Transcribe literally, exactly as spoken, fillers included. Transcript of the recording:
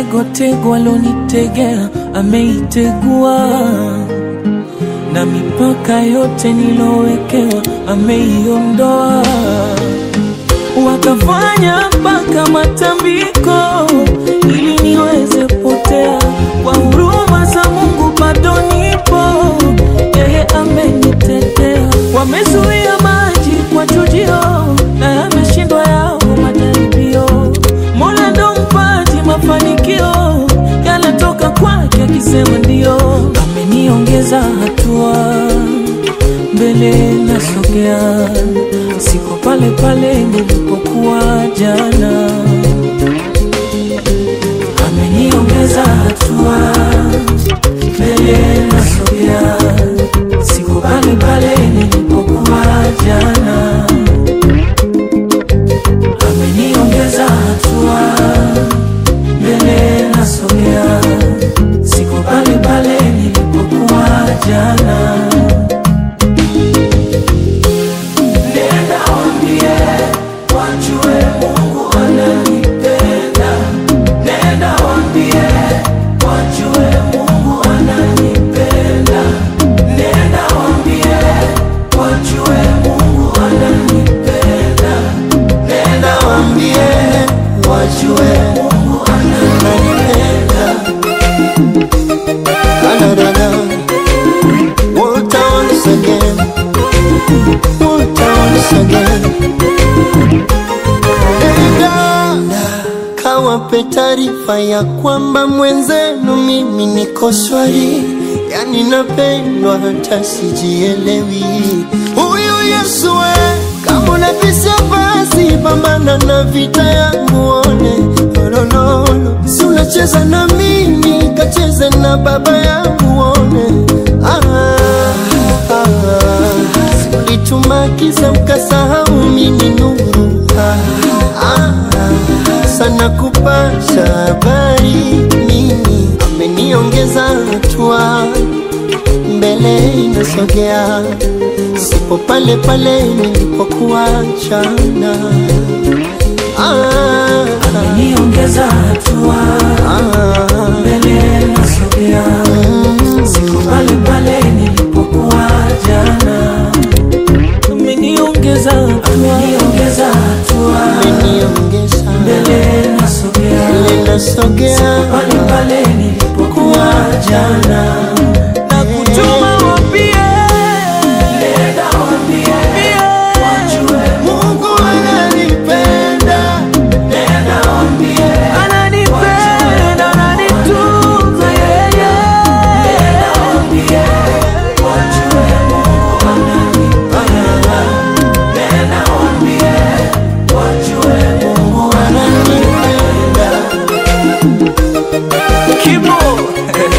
mitego tego alonitegea ameitegua, na mipaka yote nilowekewa ameiondoa. Wakafanya mpaka matambiko ili niweze potea, kwa huruma za Mungu bado nipo, yeye amenitetea. Wamezuia maji kwa chujio na yameshindwa yao majaribio. Mola ndo mpaji mafanikio, yanatoka kwake akisema ndio. Ameniongeza hatua, mbele nasogea, siko pale pale nilipokuwa jana. Ameniongeza hatua, mbele nasogea, siko pale pale nilipokuwa jana. Ameniongeza hatua, mbele nasogea, siko pale pale nilipokuwa jana. Nenda waambie wajue Mungu ananipenda. Nenda waambie wajue Mungu ananipenda. Nenda waambie wajue Mungu ananipenda. Nenda waambie wajue Mungu ananipenda. Anadada, what once again, what once again. Nenda kawape taarifa ya kwamba mwenzenu mimi niko shwari, yani napendwa hata sijielewi. Huyu Yesu we, kama unabisha basi pambana na vita yangu one. Lololo, si unacheza na mimi, kacheze na baba yangu one. Ah, ah, ah. Ulituma kiza mkasahau mimi nuru. Ah, ah, ah. Sana kupasha habari mimi, ameniongeza hatua, mbele inasogea, sipo pale pale nilipokuwa jana. Ah, ameniongeza hatua, mbele nasogea, siko pale pale nilipokuwa jana. Ameniongeza hatua, ameniongeza hatua, ameniongeza, mbele nasogea, mbele nasogea, siko pale pale nilipokuwa jana. Na kutuma wapie, nenda wapie wajue Mungu ananipenda. Nenda wapie ananipenda, ananitunza yeye. Nenda wapie wajue Mungu ananipenda. Nenda wapie wajue Mungu ananipenda. Kibo